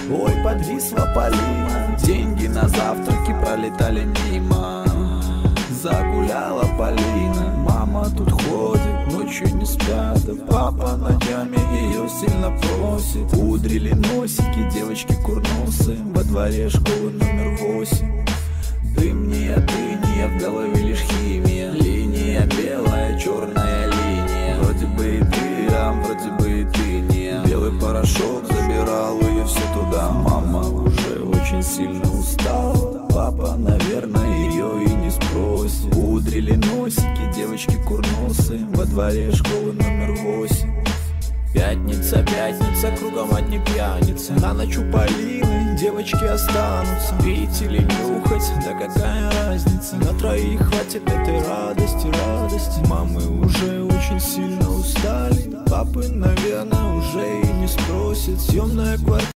Ой, подвисла Полина. Деньги на завтраки пролетали мимо. Загуляла Полина. Мама тут ходит, ночью не спят. Папа ночами ее сильно просит. Удрили носики девочки курносы. Во дворе школы номер 8. Дым не дыния, в голове лишь химия. Линия белая, черная линия. Вроде бы и ты, а вроде бы и ты не. Белый порошок забирал ее все туда. Мама уже очень сильно устала. Папа, наверное, ее и не спросит. Удрили носики девочки курносы. Во дворе школы номер 8. Пятница, пятница, кругом одни пьяницы. На ночь у Полины девочки останутся. Пить или нюхать, да какая разница. На троих хватит этой радости, радости. Мамы уже очень сильно устали. Папы, наверное, уже и не спросит. Съемная квартира.